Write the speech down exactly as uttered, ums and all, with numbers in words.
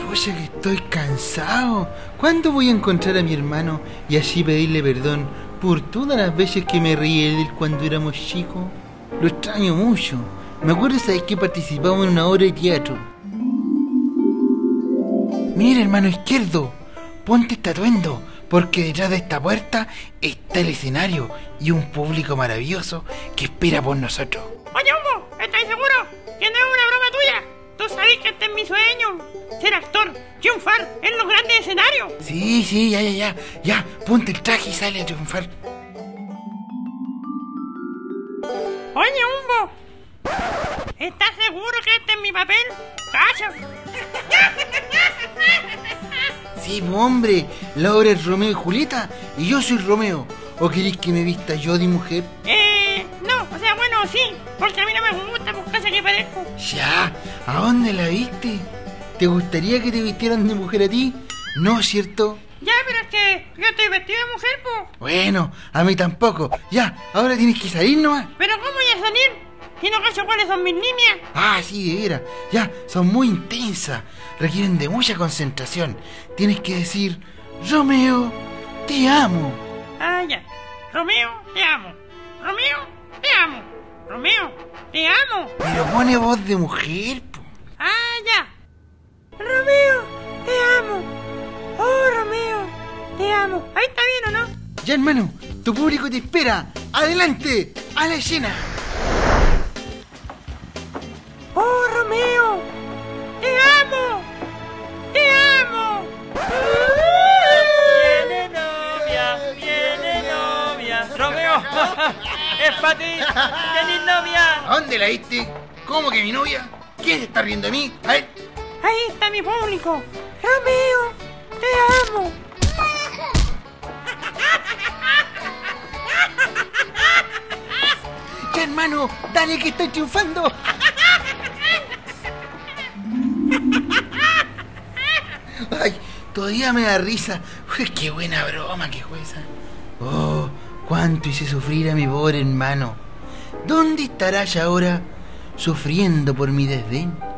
Pucha que estoy cansado. ¿Cuándo voy a encontrar a mi hermano y así pedirle perdón por todas las veces que me reí de él cuando éramos chicos? Lo extraño mucho. Me acuerdo, ¿sabes que participamos en una obra de teatro? Mira, hermano izquierdo, ponte este atuendo, porque detrás de esta puerta está el escenario y un público maravilloso que espera por nosotros. Oye, Humbo, ¿estás seguro que no es una broma tuya? Tú sabes que este es mi sueño, ser actor, triunfar en los grandes escenarios. Sí, sí, ya, ya, ya, ya, ponte el traje y sale a triunfar. Oye, Humbo, ¿estás seguro que este es mi papel? ¡Calla! Sí, pues, hombre, la obra es Romeo y Julieta y yo soy Romeo. ¿O queréis que me vista yo de mujer? Eh, no, o sea, bueno, sí, porque a mí no me gusta, pues casi que parezco. Ya, ¿a dónde la viste? ¿Te gustaría que te vistieran de mujer a ti? ¿No, cierto? Ya, pero es que yo estoy vestido de mujer, pues. Bueno, a mí tampoco. Ya, ahora tienes que salir nomás. ¿Pero cómo voy a salir? ¿Y no cacho cuáles son mis líneas? Ah, sí, de veras. Ya, son muy intensas. Requieren de mucha concentración. Tienes que decir, Romeo, te amo. Ah, ya. Romeo, te amo. Romeo, te amo. Romeo, te amo. Pero pone voz de mujer, po. Ah, ya. Romeo, te amo. Oh, Romeo, te amo. Ahí está bien, ¿o no? Ya, hermano, tu público te espera. ¡Adelante! ¡A la escena! ¡Oh, Romeo! ¡Te amo! ¡Te amo! Viene novia, viene novia. Romeo, es para ti. ¿Tenés novia? ¿A dónde la viste? ¿Cómo que mi novia? ¿Quién se está riendo de mí? A ver. Ahí está mi público. Romeo, te amo. Ya, hermano, dale que estoy triunfando. Ay, todavía me da risa. Uy, qué buena broma que fue esa. Oh, cuánto hice sufrir a mi pobre hermano. ¿Dónde estará ya ahora sufriendo por mi desdén?